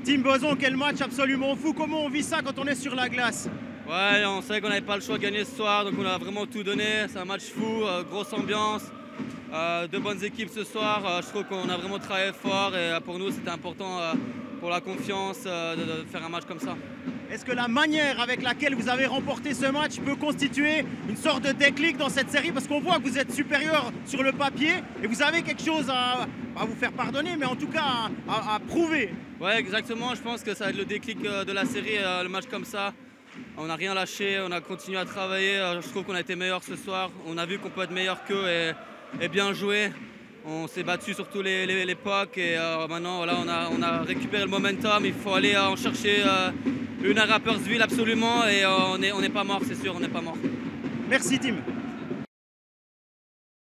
Tim Boson, quel match absolument fou. Comment on vit ça quand on est sur la glace? Ouais, on savait qu'on n'avait pas le choix de gagner ce soir, donc on a vraiment tout donné. C'est un match fou, grosse ambiance, deux bonnes équipes ce soir. Je trouve qu'on a vraiment travaillé fort et pour nous c'était important pour la confiance de faire un match comme ça. Est-ce que la manière avec laquelle vous avez remporté ce match peut constituer une sorte de déclic dans cette série? Parce qu'on voit que vous êtes supérieur sur le papier et vous avez quelque chose à vous faire pardonner, mais en tout cas à prouver. Ouais, exactement. Je pense que ça va être le déclic de la série, le match comme ça. On n'a rien lâché, on a continué à travailler. Je trouve qu'on a été meilleur ce soir. On a vu qu'on peut être meilleur qu'eux et bien joué. On s'est battu sur tous les pucks et maintenant voilà, on a récupéré le momentum. Il faut aller en chercher une à Rapperswil absolument et on n'est pas mort, c'est sûr, on n'est pas mort. Merci Tim.